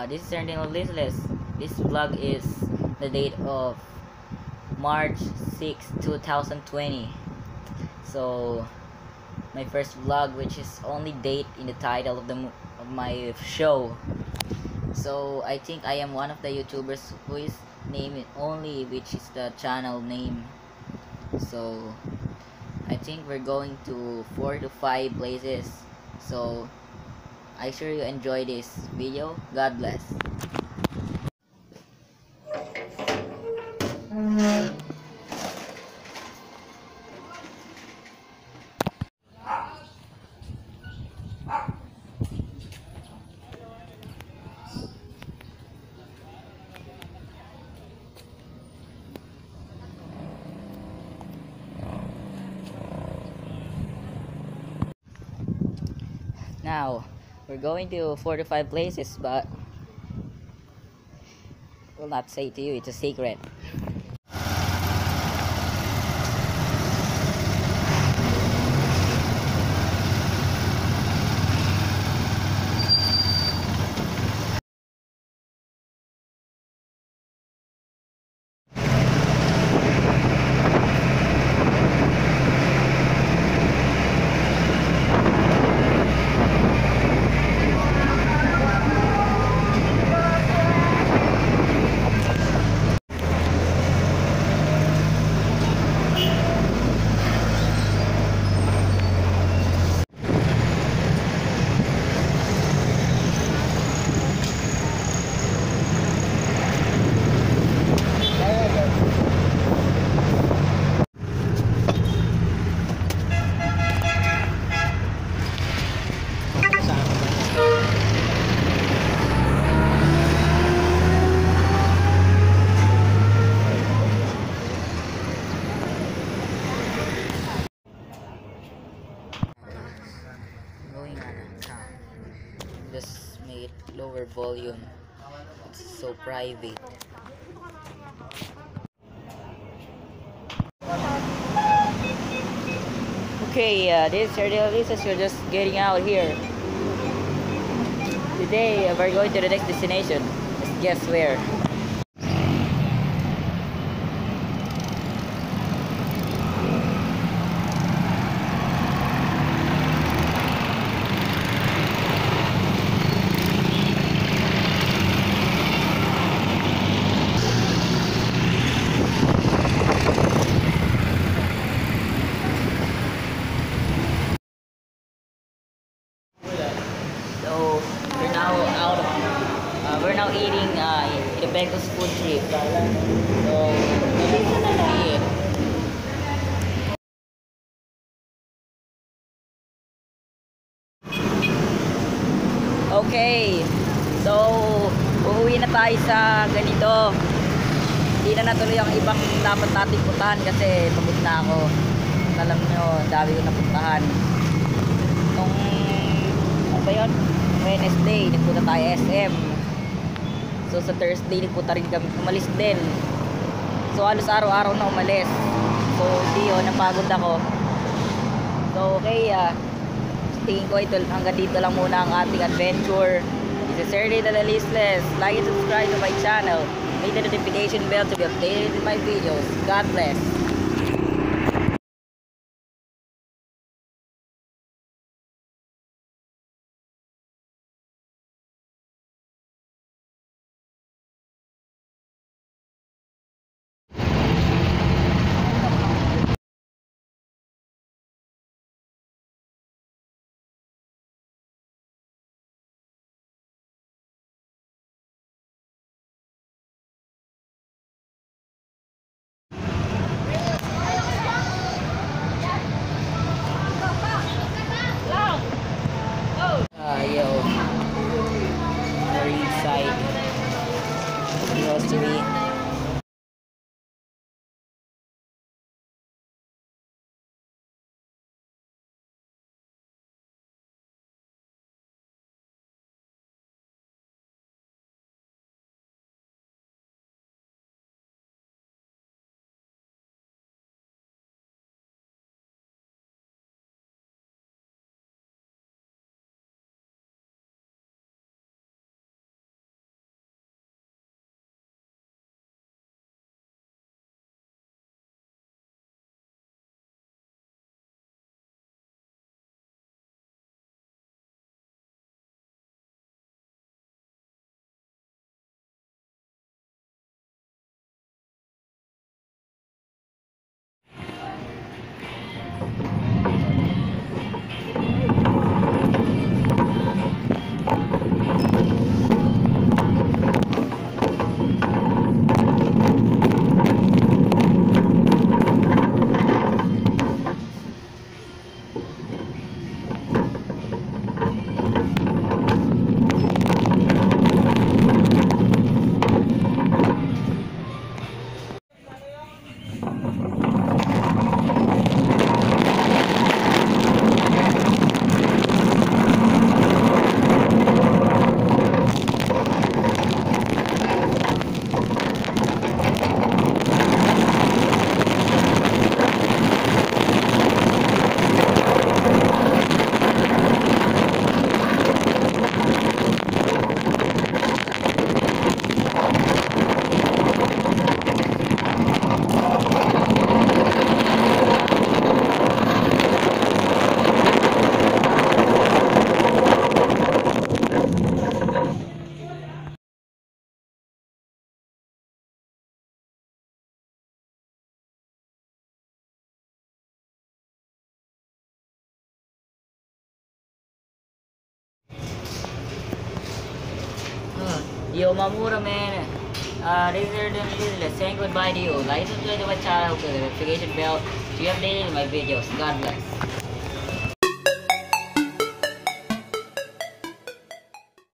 This is Serendino Listless. This vlog is the date of March 6, 2020. So, my first vlog, which is only date in the title of my show. So, I think I am one of the YouTubers who is named only, which is the channel name. So, I think we're going to 4 to 5 places. So, I sure you enjoy this video. God bless. Now, we're going to 4 to 5 places, but I will not say to you, it's a secret. Going on a town. Just made lower volume. It's so private. Okay, this is you're just getting out here. Today we're going to the next destination. Just guess where. So we're now eating in the Becos food trip. So this is it. Okay, so uuwi na tayo sa ganito. Hindi na natuloy ang ibang dapat nating puntahan kasi pagod na ako. Alam nyo, dami ko napuntahan. Nung ano ba yun? Wednesday, nagpunta tayo SM. So sa Thursday, nagpunta rin kami, umalis din. So halos araw-araw na umalis. So hindi yun, napagod ako. So okay, tingin ko ito, hanggang dito lang muna ang ating adventure. This is Serendino Listless. Like and subscribe to my channel. Hit the notification bell to be updated with my videos. God bless. Yo Mamura man, this is saying goodbye to you. Like, subscribe to my channel, click the notification bell to be updated on my videos. God bless.